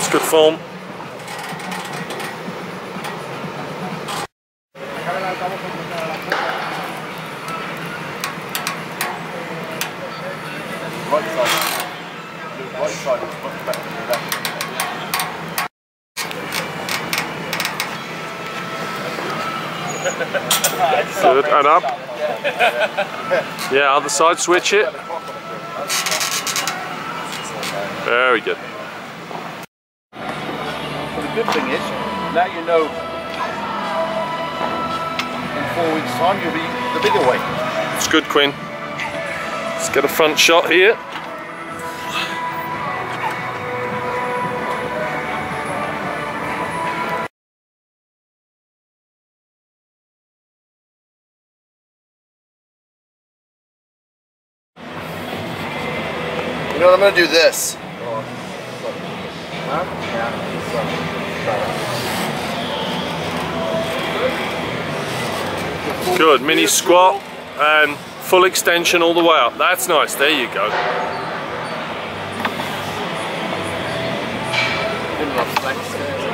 It's good form. Right side is much better than the left. Good, and up. Yeah, other side, switch it. Very good. But the good thing is, now you know in 4 weeks' time you'll be the bigger weight. It's good, Quinn. Let's get a front shot here. You know what, I'm going to do this. Good, mini squat and full extension all the way up. That's nice, there you go. Good enough, thanks.